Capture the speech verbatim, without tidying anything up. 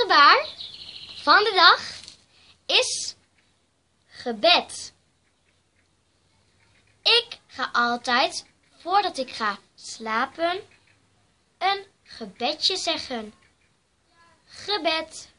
gebaar van de dag is gebed. Ik ga altijd, voordat ik ga slapen, een gebedje zeggen. Gebed.